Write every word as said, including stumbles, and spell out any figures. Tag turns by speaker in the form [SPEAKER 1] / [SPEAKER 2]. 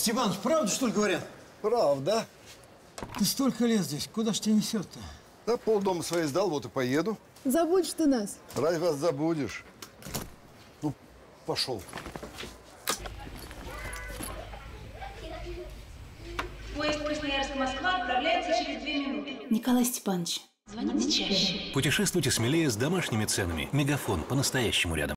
[SPEAKER 1] Степаныч, правду, что ли, говорят?
[SPEAKER 2] Правда.
[SPEAKER 1] Ты столько лет здесь, куда ж тебя несет-то?
[SPEAKER 2] Да полдома свои сдал, вот и поеду.
[SPEAKER 3] Забудешь ты нас.
[SPEAKER 2] Разве вас забудешь? Ну, пошел.
[SPEAKER 4] Поезд Красноярск-Москва отправляется через две минуты.
[SPEAKER 5] Николай Степанович, звоните чаще.
[SPEAKER 6] Путешествуйте смелее с домашними ценами. Мегафон, по-настоящему рядом.